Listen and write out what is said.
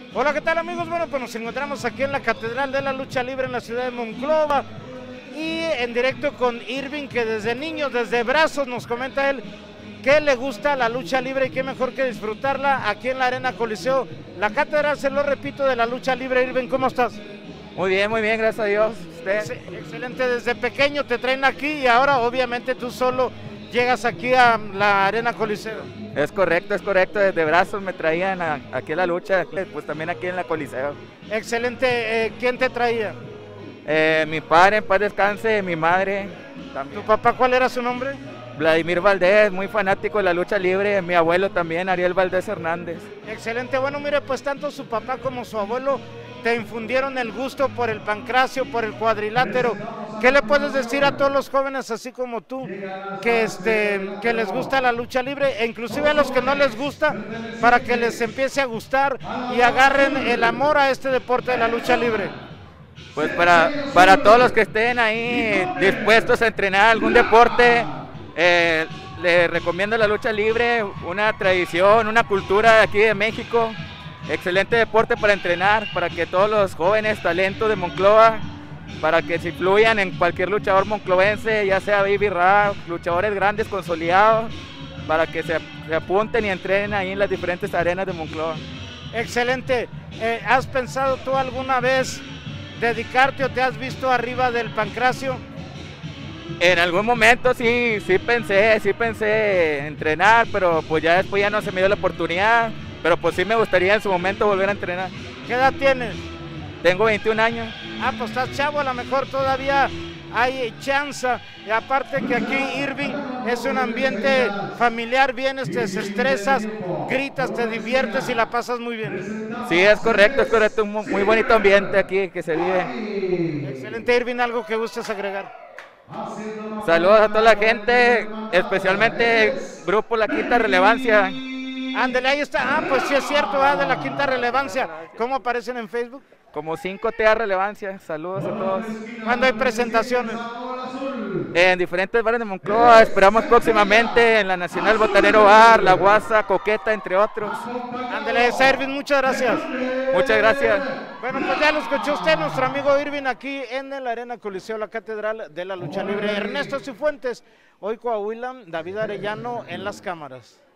Hola, ¿qué tal amigos? Bueno, pues nos encontramos aquí en la Catedral de la Lucha Libre en la ciudad de Monclova y en directo con Irving, que desde niño, desde brazos, nos comenta él que le gusta la lucha libre y qué mejor que disfrutarla aquí en la Arena Coliseo. La Catedral, se lo repito, de la lucha libre. Irving, ¿cómo estás? Muy bien, gracias a Dios. ¿Usted? Excelente, desde pequeño te traen aquí y ahora obviamente tú solo llegas aquí a la Arena Coliseo. Es correcto, desde brazos me traían aquí a la lucha, pues también aquí en la Coliseo. Excelente, ¿quién te traía? Mi padre, en paz descanse, mi madre también. ¿Tu papá cuál era su nombre? Vladimir Valdés, muy fanático de la lucha libre, mi abuelo también, Ariel Valdés Hernández. Excelente, bueno, mire, pues tanto su papá como su abuelo te infundieron el gusto por el pancracio, por el cuadrilátero. ¿Qué le puedes decir a todos los jóvenes así como tú que les gusta la lucha libre, e inclusive a los que no les gusta, para que les empiece a gustar y agarren el amor a este deporte de la lucha libre? Pues para todos los que estén ahí dispuestos a entrenar algún deporte, les recomiendo la lucha libre, una tradición, una cultura de aquí de México. Excelente deporte para entrenar, para que todos los jóvenes talentos de Monclova, para que se influyan en cualquier luchador monclovense, ya sea Baby Rap, luchadores grandes consolidados, para que se apunten y entrenen ahí en las diferentes arenas de Monclova. Excelente. ¿Has pensado tú alguna vez dedicarte o te has visto arriba del pancracio? En algún momento sí pensé entrenar, pero pues ya después ya no se me dio la oportunidad. Pero pues sí me gustaría en su momento volver a entrenar. ¿Qué edad tienes? Tengo 21 años. Ah, pues estás chavo, a lo mejor todavía hay chance. Y aparte que aquí Irving es un ambiente familiar, vienes, te desestresas, gritas, te diviertes y la pasas muy bien. Sí, es correcto, un muy bonito ambiente aquí que se vive. Excelente, Irving, ¿algo que gustes agregar? Saludos a toda la gente, especialmente Grupo La Quinta Relevancia. Ándale, ahí está. Ah, pues sí es cierto, de la Quinta Relevancia. ¿Cómo aparecen en Facebook? Como 5TA Relevancia. Saludos a todos. ¿Cuándo hay presentaciones? En diferentes bares de Monclova. Esperamos próximamente en la Nacional Botanero Bar, La Guasa, Coqueta, entre otros. Ándale, Irving, muchas gracias. Muchas gracias. Bueno, pues ya lo escuchó usted, nuestro amigo Irving, aquí en la Arena Coliseo, la Catedral de la Lucha Libre. Ernesto Cifuentes, hoy Coahuila, David Arellano en las cámaras.